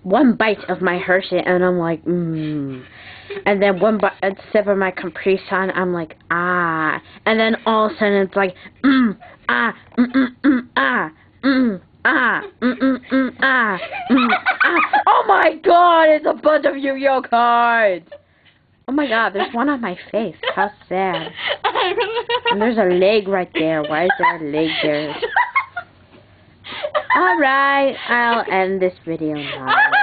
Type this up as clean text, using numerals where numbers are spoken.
one bite of my Hershey, and I'm like, mmm. And then a sip of my cuprisun, I'm like, ah. And then all of a sudden it's like, ah, ah, ah, ah, ah. Oh my God, it's a bunch of Yu-Gi-Oh cards. Oh my God, there's one on my face. How sad. And there's a leg right there. Why is there a leg there? Alright, I'll end this video now.